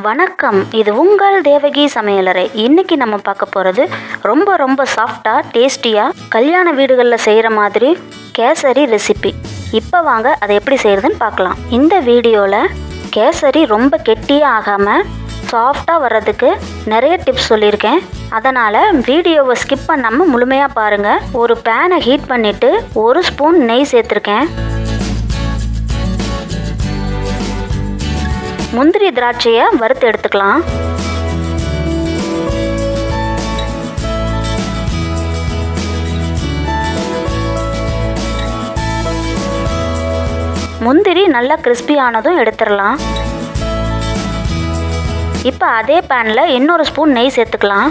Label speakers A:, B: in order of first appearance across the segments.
A: வணக்கம், இது உங்கள் தேவகி சமையலறை. இன்னைக்கு நம்ம பார்க்க போகிறது ரொம்ப சாஃப்டாக டேஸ்டியாக கல்யாண வீடுகளில் செய்கிற மாதிரி கேசரி ரெசிபி. இப்போ வாங்க அதை எப்படி செய்கிறதுன்னு பார்க்கலாம். இந்த வீடியோவில் கேசரி ரொம்ப கெட்டியாக ஆகாமல் சாஃப்டாக வர்றதுக்கு நிறைய டிப்ஸ் சொல்லியிருக்கேன். அதனால் வீடியோவை ஸ்கிப் பண்ணாமல் முழுமையாக பாருங்கள். ஒரு பேனை ஹீட் பண்ணிவிட்டு 1 ஸ்பூன் நெய் சேர்த்துருக்கேன். முந்திரி திராட்சையை வறுத்து எடுத்துக்கலாம். முந்திரி நல்லா கிறிஸ்பி ஆனதும் எடுத்துடலாம். இப்போ அதே பேனில் இன்னொரு ஸ்பூன் நெய் சேர்த்துக்கலாம்.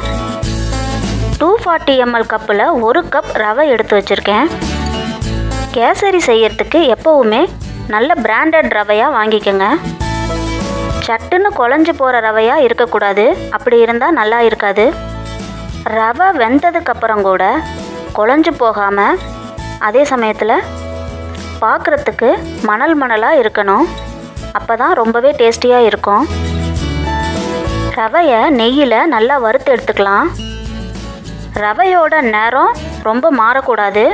A: 240 ml கப்பில் 1 கப் ரவை எடுத்து வச்சுருக்கேன். கேசரி செய்யறதுக்கு எப்போவுமே நல்ல பிராண்டட் ரவையாக வாங்கிக்கோங்க. சட்டுன்னு குழஞ்சி போகிற ரவையாக இருக்கக்கூடாது. அப்படி இருந்தால் நல்லா இருக்காது. ரவை வெந்ததுக்கப்புறம் கூட குழஞ்சி போகாமல் அதே சமயத்தில் பார்க்குறதுக்கு மணலாக இருக்கணும். அப்போ தான் ரொம்பவே டேஸ்டியாக இருக்கும். ரவையை நெய்யில் நல்லா வறுத்து எடுத்துக்கலாம். ரவையோட நேரம் ரொம்ப மாறக்கூடாது.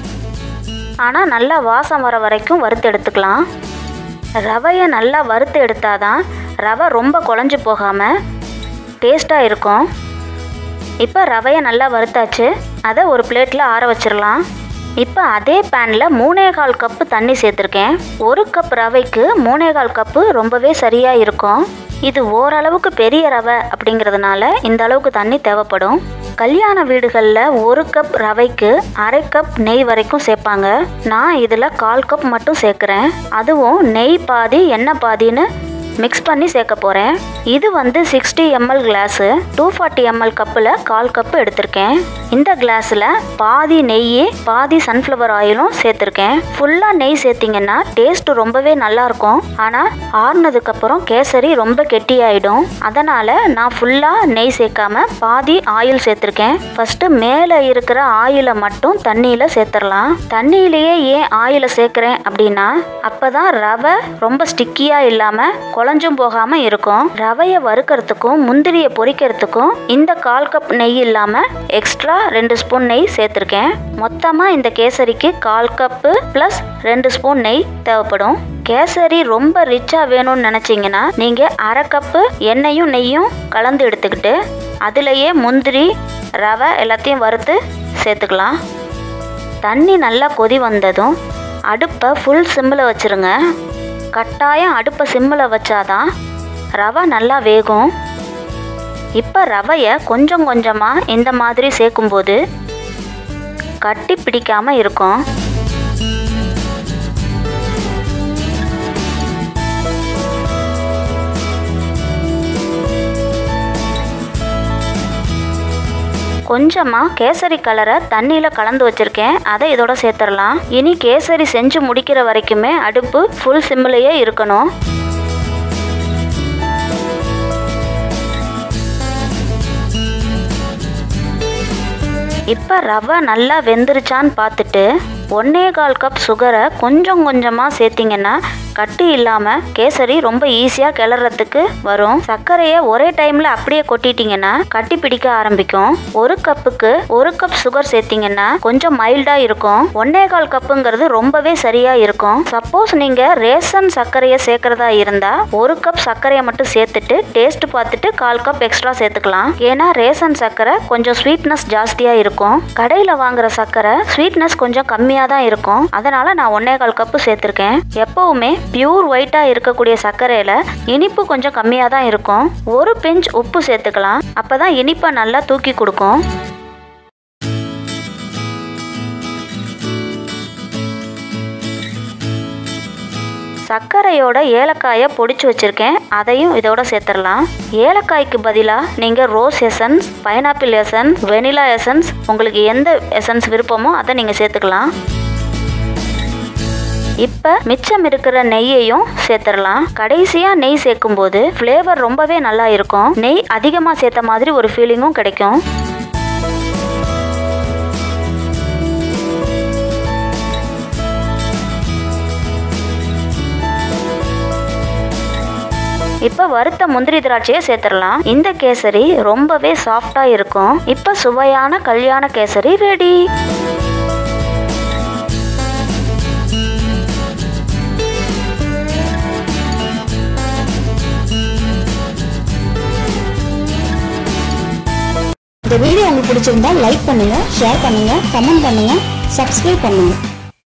A: ஆனால் நல்லா வாசம் வர வரைக்கும் வறுத்து எடுத்துக்கலாம். ரவையை நல்லா வறுத்து எடுத்தால் தான் ரவை ரொம்ப குழஞ்சி போகாமல் டேஸ்ட்டாக இருக்கும். இப்போ ரவையை நல்லா வறுத்தாச்சு. அதை ஒரு பிளேட்டில் ஆற வச்சிடலாம். இப்போ அதே பேனில் 3/4 கப்பு தண்ணி சேர்த்துருக்கேன். 1 கப் ரவைக்கு 3/4 கப்பு ரொம்பவே சரியாக இருக்கும். இது ஓரளவுக்கு பெரிய ரவை அப்படிங்கிறதுனால இந்த அளவுக்கு தண்ணி தேவைப்படும். கல்யாண வீடுகளில் 1 கப் ரவைக்கு 1/2 கப் நெய் வரைக்கும் சேர்ப்பாங்க. நான் இதில் 1/4 கப் மட்டும் சேர்க்குறேன். அதுவும் நெய் பாதி எண்ணெய் பாதின்னு மிக்ஸ் பண்ணி சேர்க்க போகிறேன். இது 60 ml கிளாஸு. 240 ml கப்பில் 1/4 கப்பு எடுத்திருக்கேன். இந்த கிளாஸில் பாதி நெய் பாதி சன்ஃப்ளவர் ஆயிலும் சேர்த்துருக்கேன். ஃபுல்லாக நெய் சேர்த்திங்கன்னா டேஸ்ட் ரொம்பவே நல்லாயிருக்கும். ஆனால் ஆறுனதுக்கப்புறம் கேசரி ரொம்ப கெட்டியாயிடும். அதனால் நான் ஃபுல்லாக நெய் சேர்க்காம பாதி ஆயில் சேர்த்துருக்கேன். ஃபஸ்ட்டு மேலே இருக்கிற ஆயிலை மட்டும் தண்ணியில் சேர்த்துடலாம். தண்ணியிலேயே ஏன் ஆயிலை சேர்க்குறேன் அப்படின்னா அப்போ தான் ரவை ரொம்ப ஸ்டிக்கியாக இல்லாமல் குழஞ்சும் போகாமல் இருக்கும். ரவையை வறுக்கிறதுக்கும் முந்திரியை பொரிக்கிறதுக்கும் இந்த 1/4 கப் நெய் இல்லாமல் எக்ஸ்ட்ரா 2 ஸ்பூன் நெய் சேர்த்துருக்கேன். மொத்தமாக இந்த கேசரிக்கு 1/4 கப்பு ப்ளஸ் 2 ஸ்பூன் நெய் தேவைப்படும். கேசரி ரொம்ப ரிச்சாக வேணும்னு நினச்சிங்கன்னா நீங்கள் 1/2 கப்பு எண்ணெயும் நெய்யும் கலந்து எடுத்துக்கிட்டு அதுலேயே முந்திரி ரவை எல்லாத்தையும் வறுத்து சேர்த்துக்கலாம். தண்ணி நல்லா கொதி வந்ததும் அடுப்பை ஃபுல் சிம்மில் வச்சுருங்க. கட்டாயம் அடுப்பை சிம்மில் வச்சாதான் ரவை நல்லா வேகும். இப்போ ரவையை கொஞ்சம் கொஞ்சமாக இந்த மாதிரி சேர்க்கும்போது கட்டி பிடிக்காமல் இருக்கும். கொஞ்சமாக கேசரி கலரை தண்ணியில் கலந்து வச்சுருக்கேன். அதை இதோட சேர்த்துடலாம். இனி கேசரி செஞ்சு முடிக்கிற வரைக்குமே அடுப்பு ஃபுல் சிம்மிலேயே இருக்கணும். இப்போ ரவை நல்லா வெந்துருச்சான்னு பார்த்துட்டு 1/4 கப் சுகரை கொஞ்சம் கொஞ்சமாக சேர்த்திங்கன்னா கட்டி இல்லாமல் கேசரி ரொம்ப ஈஸியாக கிளறதுக்கு வரும். சர்க்கரையை ஒரே டைமில் அப்படியே கொட்டிட்டிங்கன்னா கட்டி பிடிக்க ஆரம்பிக்கும். 1 கப்புக்கு 1 கப் சுகர் சேர்த்திங்கன்னா கொஞ்சம் மைல்டாக இருக்கும். 1/4 கப்புங்கிறது ரொம்பவே சரியாக இருக்கும். சப்போஸ் நீங்கள் ரேசன் சர்க்கரையை சேர்க்குறதா இருந்தால் 1 கப் சர்க்கரையை மட்டும் சேர்த்துட்டு டேஸ்ட் பார்த்துட்டு 1/4 கப் எக்ஸ்ட்ரா சேர்த்துக்கலாம். ஏன்னா ரேசன் சர்க்கரை கொஞ்சம் ஸ்வீட்னஸ் ஜாஸ்தியாக இருக்கும். கடையில் வாங்குற சர்க்கரை ஸ்வீட்னஸ் கொஞ்சம் கம்மியாக தான் இருக்கும். அதனால் நான் 1/4 கப்பு சேர்த்துருக்கேன். எப்போவுமே பியூர் ஒயிட்டாக இருக்கக்கூடிய சர்க்கரையில் இனிப்பு கொஞ்சம் கம்மியாக தான் இருக்கும். 1 பிஞ்ச் உப்பு சேர்த்துக்கலாம். அப்போ தான் இனிப்பை நல்லா தூக்கி கொடுக்கும். சர்க்கரையோட ஏலக்காயை பொடிச்சு வச்சுருக்கேன். அதையும் இதோட சேர்த்துடலாம். ஏலக்காய்க்கு பதிலாக நீங்கள் rose essence, pineapple essence, vanilla essence உங்களுக்கு எந்த எசன்ஸ் விருப்பமோ அதை நீங்கள் சேர்த்துக்கலாம். இப்போ மிச்சம் இருக்கிற நெய்யையும் சேர்த்துடலாம். கடைசியாக நெய் சேர்க்கும்போது ஃப்ளேவர் ரொம்பவே நல்லா இருக்கும். நெய் அதிகமாக சேர்த்த மாதிரி ஒரு ஃபீலிங்கும் கிடைக்கும். இப்போ வறுத்த முந்திரி திராட்சையை சேர்த்துடலாம். இந்த கேசரி ரொம்பவே சாஃப்டா இருக்கும். இப்போ சுவையான கல்யாண கேசரி ரெடி.
B: இந்த வீடியோ உங்களுக்கு பிடிச்சிருந்தா லைக் பண்ணுங்க, ஷேர் பண்ணுங்க, கமெண்ட் பண்ணுங்க, சப்ஸ்கிரைப் பண்ணுங்க.